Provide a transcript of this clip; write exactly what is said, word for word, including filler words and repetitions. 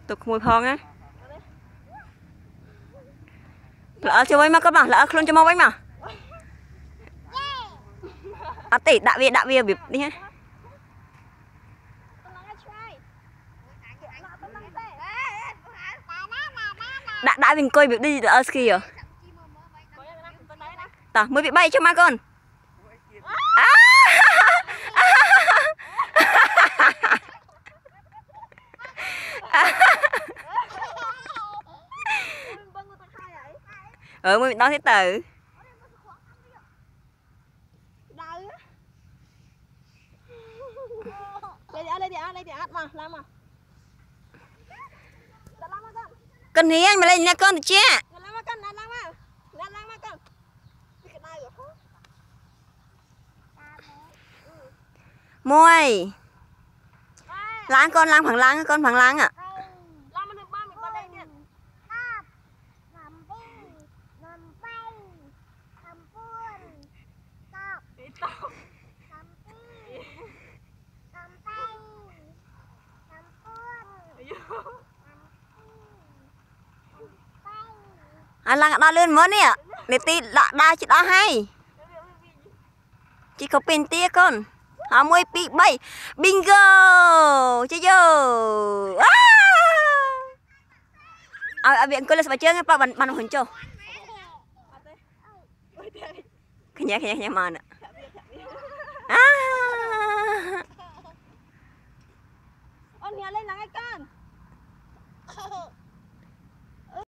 tục mùi phong á lỡ cho mấy mà con bảo lỡ luôn cho mau bánh mà à tỷ đã về đã về bịp đi ha đã đã mình coi việc đi ở ski rồi ta mới bị bay cho má con à. Ừ mới bị nói thế tử con hiên mà lên nha con được chưa môi láng con láng phẳng láng con phẳng láng ạ anh láng đo lên mới nè để tí lạ đa chị đó hay chị có pin tia con họ mới bị bay bingo chơi vô à à viện cô lên chơi nghe pa bàn bàn hình cho cái nhẹ cái nhẹ mà nè à ôn nhà lên là ngay con